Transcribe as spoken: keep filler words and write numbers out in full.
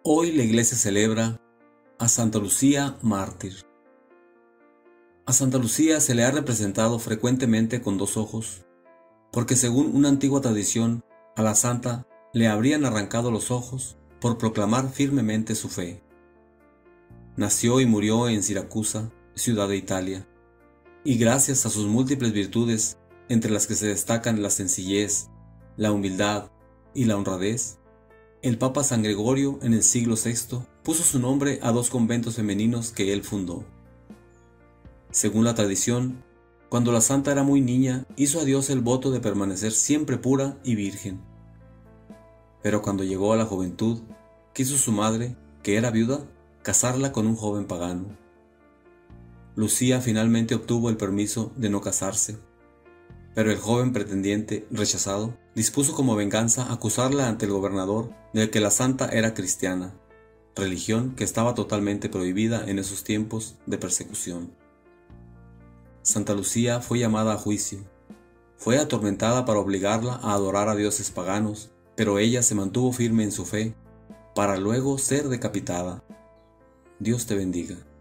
Hoy la iglesia celebra a Santa Lucía mártir. A Santa Lucía se le ha representado frecuentemente con dos ojos, porque según una antigua tradición, a la santa le habrían arrancado los ojos por proclamar firmemente su fe. Nació y murió en Siracusa, ciudad de Italia, y gracias a sus múltiples virtudes, entre las que se destacan la sencillez, la humildad y la honradez, el Papa San Gregorio en el siglo sexto puso su nombre a dos conventos femeninos que él fundó. Según la tradición, cuando la santa era muy niña, hizo a Dios el voto de permanecer siempre pura y virgen. Pero cuando llegó a la juventud, quiso su madre, que era viuda, casarla con un joven pagano. Lucía finalmente obtuvo el permiso de no casarse, pero el joven pretendiente, rechazado, dispuso como venganza acusarla ante el gobernador de que la santa era cristiana, religión que estaba totalmente prohibida en esos tiempos de persecución. Santa Lucía fue llamada a juicio. Fue atormentada para obligarla a adorar a dioses paganos, pero ella se mantuvo firme en su fe, para luego ser decapitada. Dios te bendiga.